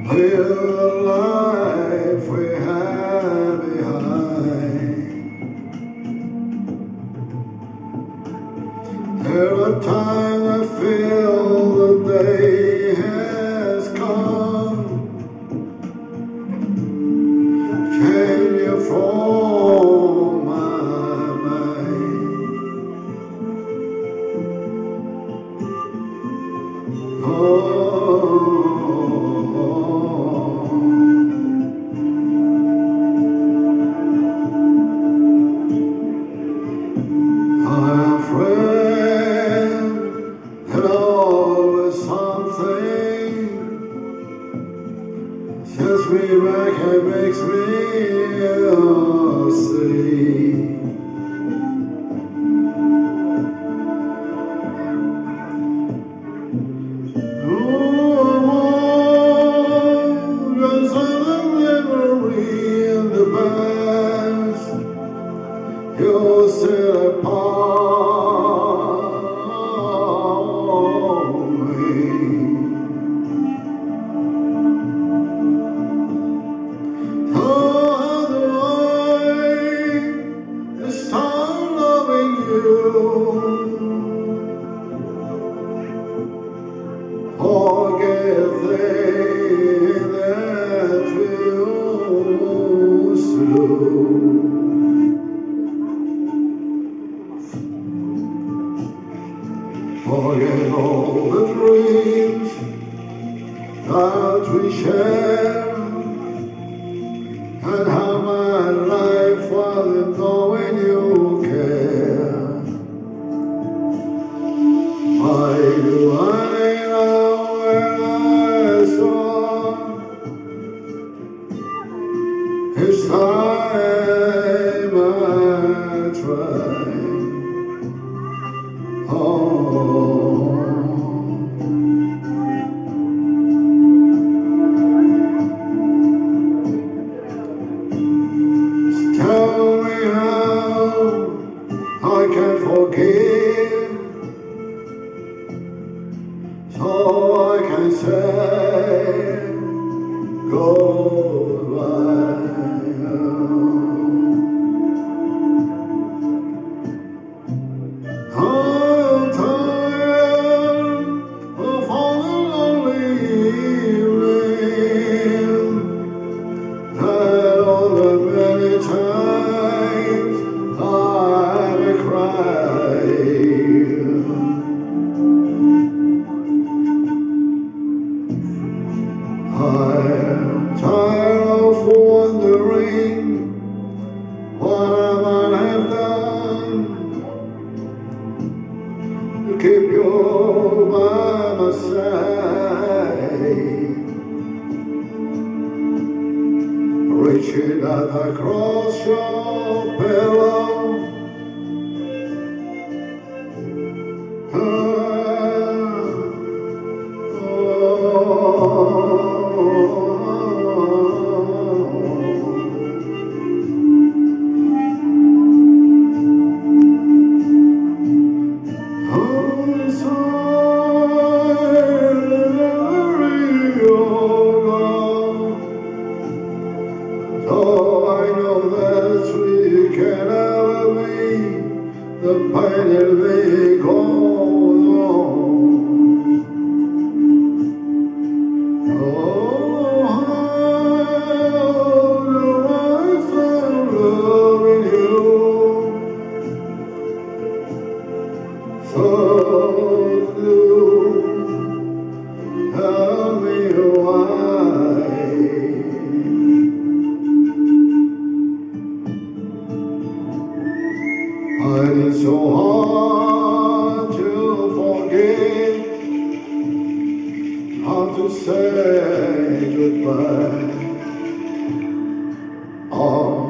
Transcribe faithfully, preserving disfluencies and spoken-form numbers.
live the life we have behind. There are times I feel the day has come. Can you from my mind? Oh. I'm afraid that always something sends me back and makes me see. Oh, just a memory in the past. You're still a part of me. Oh, the way is time loving you. Forget things that we used to do. Forget all the dreams that we shared, and how my life wasn't knowing you care. Why do I know when I saw each time I try? Oh, tell me how I can forgive, so I can say goodbye. I'm tired of all the lonely evenings and all the many times I've cried. I'm tired of wondering what I might have done to keep you by my side, reaching out across your pillow. Ah, oh, I know that we can never be the pain that we go on. Oh, how do I start loving you? So do tell me why. It's so hard to forget, hard to say goodbye. Oh.